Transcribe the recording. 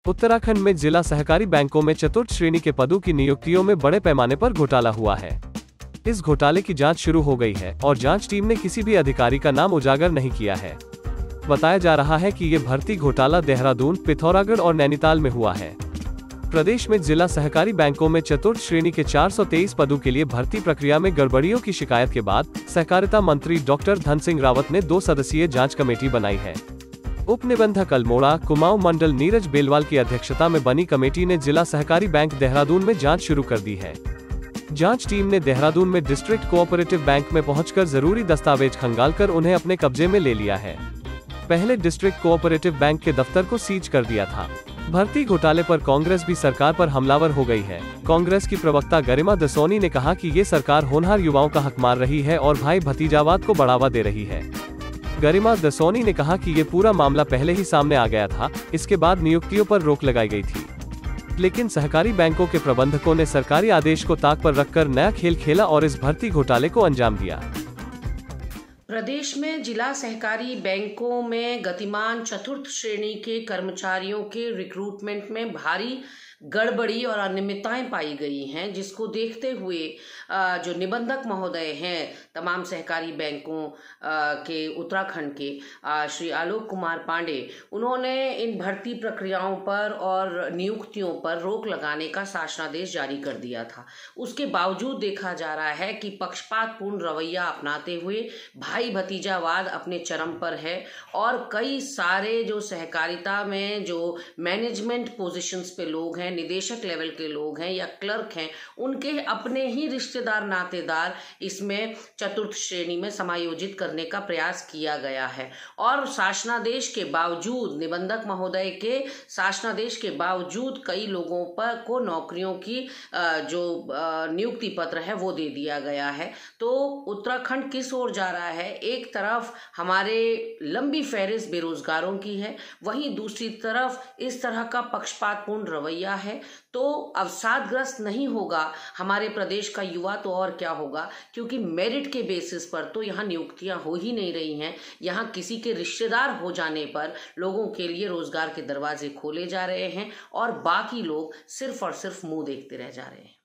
उत्तराखंड में जिला सहकारी बैंकों में चतुर्थ श्रेणी के पदों की नियुक्तियों में बड़े पैमाने पर घोटाला हुआ है। इस घोटाले की जांच शुरू हो गई है और जांच टीम ने किसी भी अधिकारी का नाम उजागर नहीं किया है। बताया जा रहा है कि ये भर्ती घोटाला देहरादून, पिथौरागढ़ और नैनीताल में हुआ है। प्रदेश में जिला सहकारी बैंकों में चतुर्थ श्रेणी के 423 पदों के लिए भर्ती प्रक्रिया में गड़बड़ियों की शिकायत के बाद सहकारिता मंत्री डॉक्टर धन सिंह रावत ने 2 सदस्यीय जांच कमेटी बनाई है। उप निबंधक अल्मोड़ा, कुमाऊं मंडल नीरज बेलवाल की अध्यक्षता में बनी कमेटी ने जिला सहकारी बैंक देहरादून में जांच शुरू कर दी है। जांच टीम ने देहरादून में डिस्ट्रिक्ट कोऑपरेटिव बैंक में पहुंचकर जरूरी दस्तावेज खंगालकर उन्हें अपने कब्जे में ले लिया है। पहले डिस्ट्रिक्ट कोऑपरेटिव बैंक के दफ्तर को सीज कर दिया था। भर्ती घोटाले पर कांग्रेस भी सरकार पर हमलावर हो गई है। कांग्रेस की प्रवक्ता गरिमा दसोनी ने कहा कि ये सरकार होनहार युवाओं का हक मार रही है और भाई भतीजावाद को बढ़ावा दे रही है। गरिमा दसोनी ने कहा कि ये पूरा मामला पहले ही सामने आ गया था, इसके बाद नियुक्तियों पर रोक लगाई गई थी। लेकिन सहकारी बैंकों के प्रबंधकों ने सरकारी आदेश को ताक पर रखकर नया खेल खेला और इस भर्ती घोटाले को अंजाम दिया। प्रदेश में जिला सहकारी बैंकों में गतिमान चतुर्थ श्रेणी के कर्मचारियों के रिक्रूटमेंट में भारी गड़बड़ी और अनियमितताएं पाई गई हैं, जिसको देखते हुए जो निबंधक महोदय हैं तमाम सहकारी बैंकों के उत्तराखंड के श्री आलोक कुमार पांडे, उन्होंने इन भर्ती प्रक्रियाओं पर और नियुक्तियों पर रोक लगाने का शासनादेश जारी कर दिया था। उसके बावजूद देखा जा रहा है कि पक्षपातपूर्ण रवैया अपनाते हुए भाई भतीजावाद अपने चरम पर है और कई सारे जो सहकारिता में जो मैनेजमेंट पोजीशंस पे लोग हैं, निदेशक लेवल के लोग हैं या क्लर्क हैं, उनके अपने ही रिश्तेदार नातेदार इसमें चतुर्थ श्रेणी में समायोजित करने का प्रयास किया गया है। और शासनादेश के बावजूद, निबंधक महोदय के शासनादेश के बावजूद कई लोगों पर को नौकरियों की जो नियुक्ति पत्र है वो दे दिया गया है। तो उत्तराखंड किस ओर जा रहा है? एक तरफ हमारे लंबी फहरिस्त बेरोजगारों की है, वहीं दूसरी तरफ इस तरह का पक्षपातपूर्ण रवैया है। तो अवसादग्रस्त नहीं होगा हमारे प्रदेश का युवा तो और क्या होगा, क्योंकि मेरिट के बेसिस पर तो यहाँ नियुक्तियां हो ही नहीं रही हैं। यहाँ किसी के रिश्तेदार हो जाने पर लोगों के लिए रोजगार के दरवाजे खोले जा रहे हैं और बाकी लोग सिर्फ और सिर्फ मुंह देखते रह जा रहे हैं।